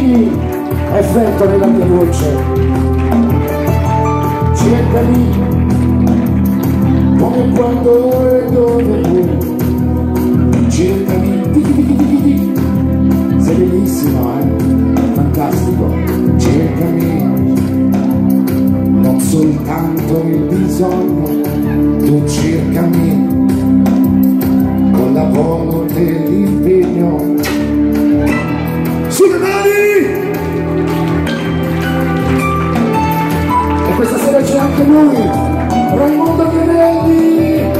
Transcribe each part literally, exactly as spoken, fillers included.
Sorridi, effetto nella mia voce. Cercami come quando e dove vuoi. Cercami, sei bellissimo, eh? Fantastico. Cercami, non soltanto il bisogno, tu cercami con la volontà e l'impegno. Sulle mani! E questa sera c'è anche lui, Raimondo Chiarelli.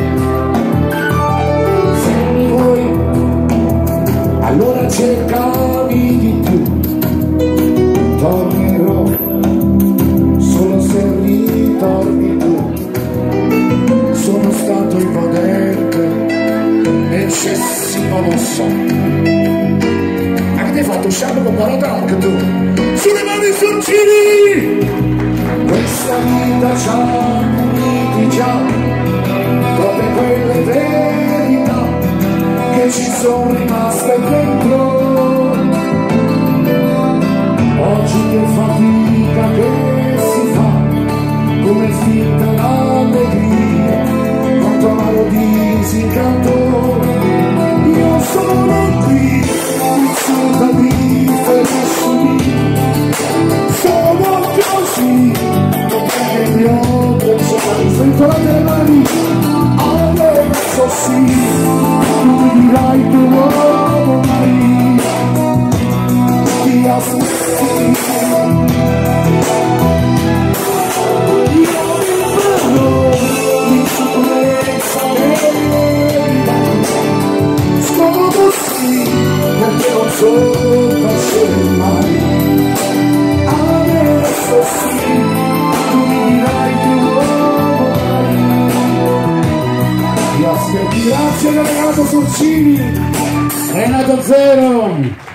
Se mi vuoi, allora cercami di più. Tornerò solo se ritorni tu. Sono stato imprudente, eccessivo, lo so. Hai fatto sciame con parola anche tu. Sulle mani sorcini! Questa vita c'ha uniti già come quelle verità che ci sono rimaste dentro. Oggi che fatica che si fa, come finta l'allegria, quanto amaro disincanto. Io sono qui, da lì, felicissimi, sono così, perché mi ho preso la sventolate le mani, adesso sì, tu mi dirai tu uomo mai, ti aspetti, io mi parlo di sicurezza verità, sono così, perché non so passare mai. Adesso sì, tu mi dirai tu vuoi. Ti aspetti, grazie, Renato Sorcini, Renato Zero.